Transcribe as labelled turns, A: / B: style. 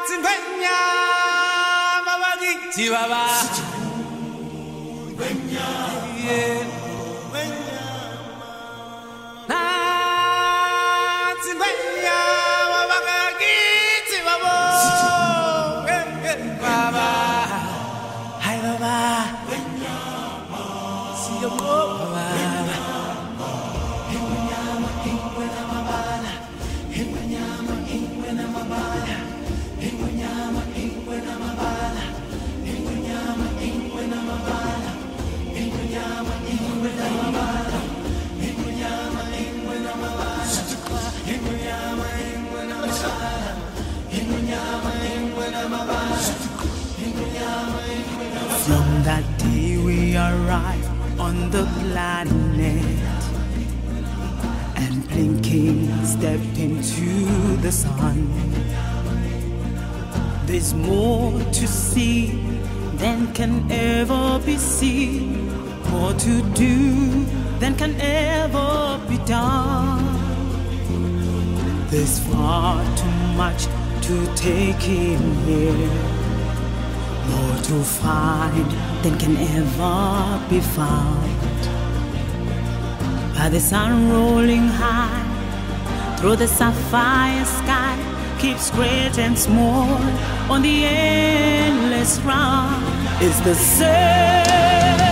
A: From that day we arrived on the planet, and blinking stepped into the sun. There's more to see than can ever be seen, more to do than can ever be done. There's far too much to take in here, more to find than can ever be found. By the sun rolling high through the sapphire sky, keeps great and small on the endless round. Is the same.